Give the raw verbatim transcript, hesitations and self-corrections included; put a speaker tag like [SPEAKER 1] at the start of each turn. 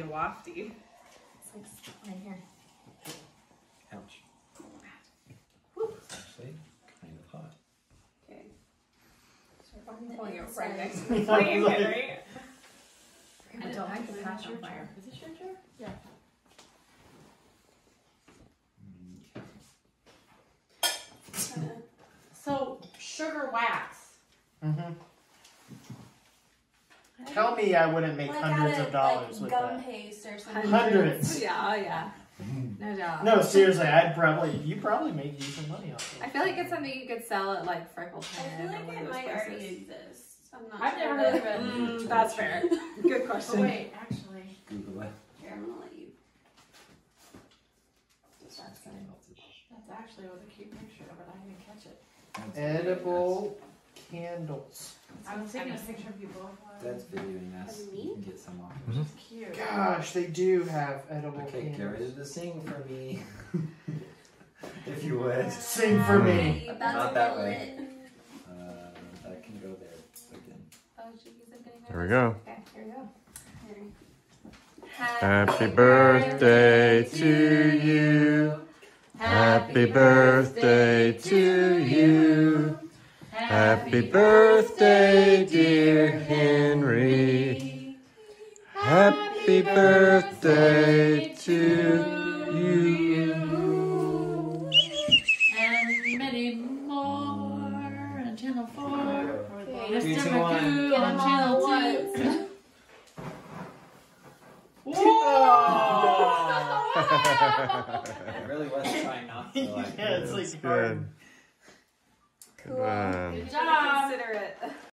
[SPEAKER 1] wafty.
[SPEAKER 2] It's like right here.
[SPEAKER 3] Ouch.
[SPEAKER 2] Whoop.
[SPEAKER 3] It's actually kind of hot.
[SPEAKER 1] Okay.
[SPEAKER 2] On the
[SPEAKER 1] Pulling it
[SPEAKER 2] inside.
[SPEAKER 1] right next to the flame, Henry.
[SPEAKER 2] I don't like the patch on
[SPEAKER 4] your
[SPEAKER 2] fire.
[SPEAKER 4] chair. Is this your chair? Yeah. So, sugar wax.
[SPEAKER 5] Mm-hmm. Tell me I wouldn't make
[SPEAKER 2] Like
[SPEAKER 5] hundreds
[SPEAKER 2] out
[SPEAKER 5] of dollars
[SPEAKER 2] like
[SPEAKER 5] with
[SPEAKER 2] gum
[SPEAKER 5] that.
[SPEAKER 2] paste or something.
[SPEAKER 5] Hundreds.
[SPEAKER 1] Yeah, yeah. No doubt.
[SPEAKER 5] No, seriously, I'd probably, you probably make decent money off of
[SPEAKER 1] I
[SPEAKER 5] it.
[SPEAKER 1] feel like it's something you could sell at like Freckle
[SPEAKER 2] I
[SPEAKER 1] Pen
[SPEAKER 2] feel
[SPEAKER 1] or
[SPEAKER 2] like
[SPEAKER 1] one
[SPEAKER 2] it
[SPEAKER 1] of those
[SPEAKER 2] might
[SPEAKER 1] places.
[SPEAKER 2] already exist. I'm not
[SPEAKER 4] I've
[SPEAKER 2] sure,
[SPEAKER 4] never
[SPEAKER 2] but-
[SPEAKER 4] heard of it.
[SPEAKER 1] Mm, that's fair. Good question.
[SPEAKER 4] Oh, wait, actually.
[SPEAKER 3] Google it.
[SPEAKER 2] Here, I'm gonna let you.
[SPEAKER 3] This one's kind of melted.
[SPEAKER 4] That's actually was a cute picture, but I didn't catch it.
[SPEAKER 3] That's videoing
[SPEAKER 5] Edible candles.
[SPEAKER 4] I was taking a picture of you both.
[SPEAKER 3] us. That's videoing us.
[SPEAKER 2] Of me?
[SPEAKER 3] You can get some off.
[SPEAKER 4] It's cute.
[SPEAKER 5] Gosh, they do have edible
[SPEAKER 3] Okay, get
[SPEAKER 5] candles.
[SPEAKER 3] ready to sing for me. If you would.
[SPEAKER 5] Sing for me.
[SPEAKER 2] Hey,
[SPEAKER 3] Not
[SPEAKER 2] that's
[SPEAKER 3] that
[SPEAKER 2] a
[SPEAKER 3] way.
[SPEAKER 2] lit.
[SPEAKER 3] Uh, that can go there again.
[SPEAKER 1] Oh, she keeps on getting
[SPEAKER 6] There we go.
[SPEAKER 1] Okay, here we go.
[SPEAKER 6] Happy birthday to you. Happy birthday to you. Happy birthday, dear Henry. Happy birthday to you.
[SPEAKER 4] And many more on Channel four. For the
[SPEAKER 2] Okay.
[SPEAKER 4] Mister
[SPEAKER 3] Three, two, one.
[SPEAKER 4] Magoo
[SPEAKER 2] Get
[SPEAKER 4] on
[SPEAKER 2] them all
[SPEAKER 4] Channel
[SPEAKER 2] at
[SPEAKER 4] two.
[SPEAKER 3] I really was trying not to. Like,
[SPEAKER 5] Yeah, it's
[SPEAKER 6] That's
[SPEAKER 5] like
[SPEAKER 6] good.
[SPEAKER 5] hard.
[SPEAKER 6] Good one.
[SPEAKER 4] Good
[SPEAKER 1] Should
[SPEAKER 4] job.
[SPEAKER 1] consider it.